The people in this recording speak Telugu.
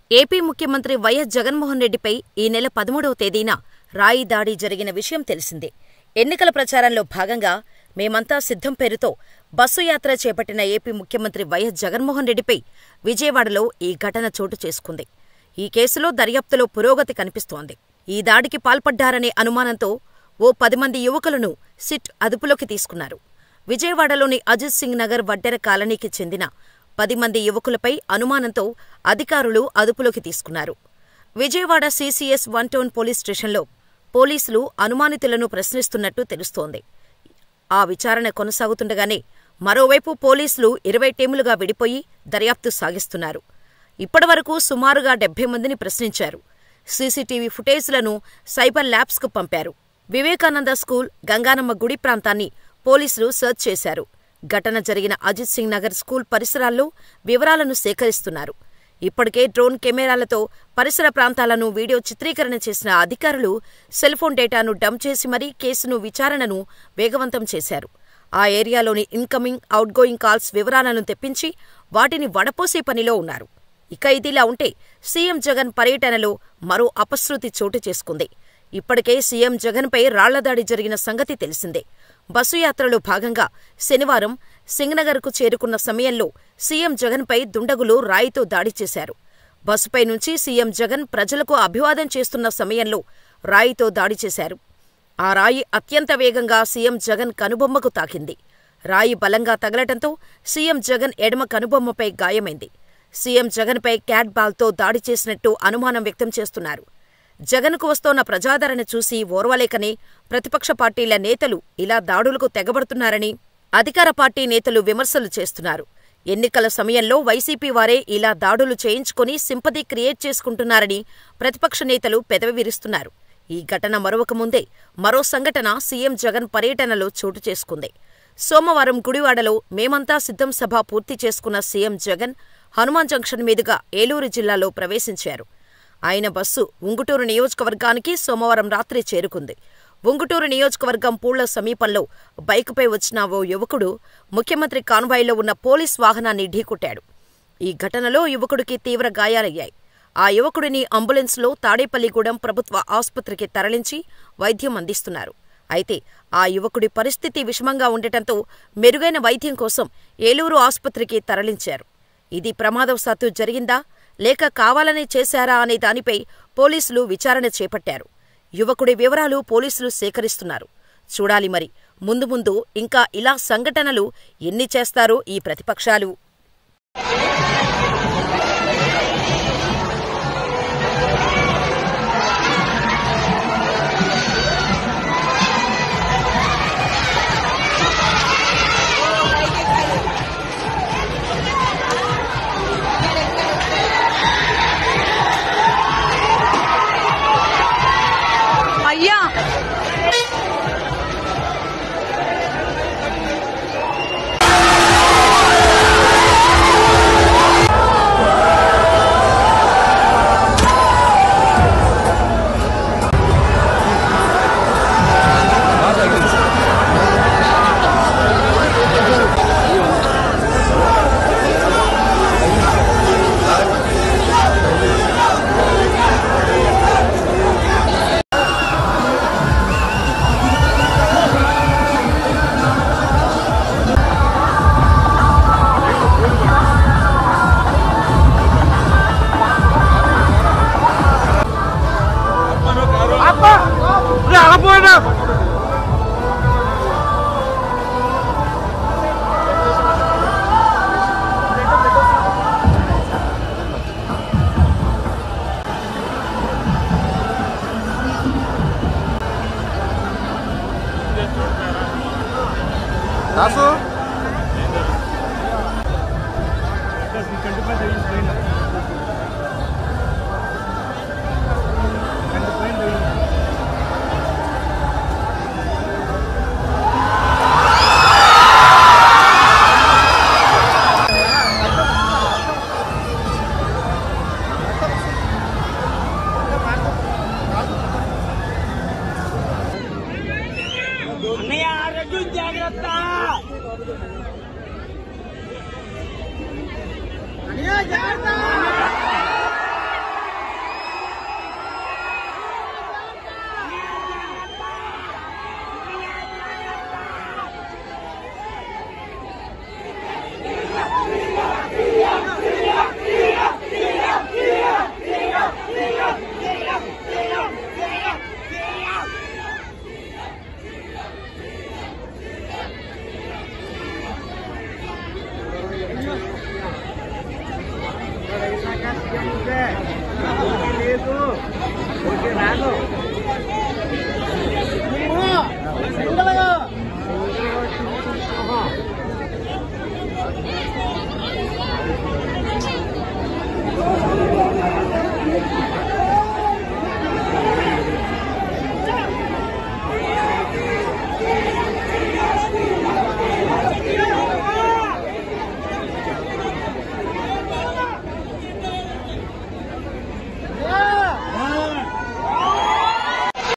ఏపీ ముఖ్యమంత్రి వైఎస్ జగన్మోహన్ రెడ్డిపై ఈ నెల 13వ తేదీన రాయి దాడి జరిగిన విషయం తెలిసిందే. ఎన్నికల ప్రచారంలో భాగంగా మేమంతా సిద్ధం పేరుతో బస్సు యాత్ర చేపట్టిన ఏపీ ముఖ్యమంత్రి వైఎస్ జగన్మోహన్ రెడ్డిపై విజయవాడలో ఈ ఘటన చోటు చేసుకుంది. ఈ కేసులో దర్యాప్తులో పురోగతి కనిపిస్తోంది. ఈ దాడికి పాల్పడ్డారనే అనుమానంతో ఓ 10 మంది యువకులను సిట్ అదుపులోకి తీసుకున్నారు. విజయవాడలోని అజిత్ సింగ్ నగర్ వడ్డెర కాలనీకి చెందిన 10 మంది యువకులపై అనుమానంతో అధికారులు అదుపులోకి తీసుకున్నారు. విజయవాడ సీసీఎస్ 1 టౌన్ పోలీస్ స్టేషన్లో పోలీసులు అనుమానితులను ప్రశ్నిస్తున్నట్టు తెలుస్తోంది. ఆ విచారణ కొనసాగుతుండగానే మరోవైపు పోలీసులు 20 టీములుగా విడిపోయి దర్యాప్తు సాగిస్తున్నారు. ఇప్పటివరకు సుమారుగా 70 మందిని ప్రశ్నించారు. సీసీటీవీ ఫుటేజ్లను సైబర్ ల్యాబ్స్కు పంపారు. వివేకానంద స్కూల్, గంగానమ్మ గుడి ప్రాంతాన్ని పోలీసులు సర్చ్ చేశారు. ఘటన జరిగిన అజిత్ సింగ్ నగర్ స్కూల్ పరిసరాల్లో వివరాలను సేకరిస్తున్నారు. ఇప్పటికే డ్రోన్ కెమెరాలతో పరిసర ప్రాంతాలను వీడియో చిత్రీకరణ చేసిన అధికారులు సెల్ఫోన్ డేటాను డంప్ చేసి మరీ కేసును విచారణను వేగవంతం చేశారు. ఆ ఏరియాలోని ఇన్కమింగ్, అవుట్గోయింగ్ కాల్స్ వివరాలను తెప్పించి వాటిని వడపోసే పనిలో ఉన్నారు. ఇక ఇదిలా ఉంటే సీఎం జగన్ పర్యటనలో మరో అపశృతి చోటు చేసుకుంది. ఇప్పటికే సీఎం జగన్పై రాళ్లదాడి జరిగిన సంగతి తెలిసిందే. బస్సు యాత్రలో భాగంగా శనివారం సింగ్నగర్కు చేరుకున్న సమయంలో సీఎం జగన్పై దుండగులు రాయితో దాడి చేశారు. బస్సుపై నుంచి సీఎం జగన్ ప్రజలకు అభివాదం చేస్తున్న సమయంలో రాయితో దాడి చేశారు. ఆ రాయి అత్యంత వేగంగా సీఎం జగన్ కనుబొమ్మకు తాకింది. రాయి బలంగా తగలటంతో సీఎం జగన్ ఎడమ కనుబొమ్మపై గాయమైంది. సీఎం జగన్పై క్యాట్ బాల్తో దాడి చేసినట్టు అనుమానం వ్యక్తం చేస్తున్నారు. జగన్కు వస్తోన్న ప్రజాదరణ చూసి ఓర్వలేకనే ప్రతిపక్ష పార్టీల నేతలు ఇలా దాడులకు తెగబడుతున్నారని అధికార పార్టీ నేతలు విమర్శలు చేస్తున్నారు. ఎన్నికల సమయంలో వైసీపీ వారే ఇలా దాడులు చేయించుకుని సింపతి క్రియేట్ చేసుకుంటున్నారని ప్రతిపక్ష నేతలు పెదవి విరుస్తున్నారు. ఈ ఘటన మరొక ముందే మరో సంఘటన సీఎం జగన్ పర్యటనలో చోటు చేసుకుంది. సోమవారం గుడివాడలో మేమంతా సిద్ధం సభ పూర్తి చేసుకున్న సీఎం జగన్ హనుమాన్ జంక్షన్ మీదుగా ఏలూరు జిల్లాలో ప్రవేశించారు. ఆయన బస్సు ఉంగుటూరు నియోజకవర్గానికి సోమవారం రాత్రి చేరుకుంది. ఉంగుటూరు నియోజకవర్గం పూళ్ల సమీపంలో బైకుపై వచ్చిన ఓ యువకుడు ముఖ్యమంత్రి కాన్వాయ్లో ఉన్న పోలీస్ వాహనాన్ని ఢీకొట్టాడు. ఈ ఘటనలో యువకుడికి తీవ్ర గాయాలయ్యాయి. ఆ యువకుడిని అంబులెన్స్లో తాడేపల్లిగూడెం ప్రభుత్వ ఆసుపత్రికి తరలించి వైద్యం అందిస్తున్నారు. అయితే ఆ యువకుడి పరిస్థితి విషమంగా ఉండటంతో మెరుగైన వైద్యం కోసం ఏలూరు ఆసుపత్రికి తరలించారు. ఇది ప్రమాదవశాత్తు జరిగిందా లేక కావాలనే చేశారా అనే దానిపై పోలీసులు విచారణ చేపట్టారు. యువకుడి వివరాలు పోలీసులు సేకరిస్తున్నారు. చూడాలి మరి ముందు ముందు ఇంకా ఇలా సంఘటనలు ఎన్ని చేస్తారో ఈ ప్రతిపక్షాలు. Lasso? దాడి